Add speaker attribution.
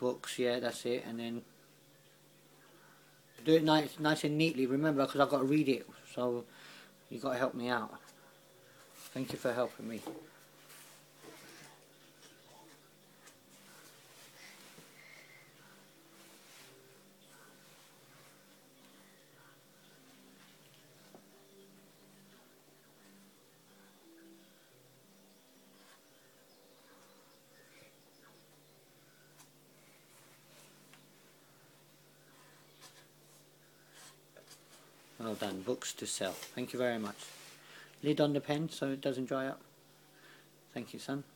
Speaker 1: books, yeah, that's it, and then do it nice and neatly, remember, because I've got to read it, so you've got to help me out. Thank you for helping me. Well done, books to sell. Thank you very much. Lid on the pen so it doesn't dry up. Thank you, son.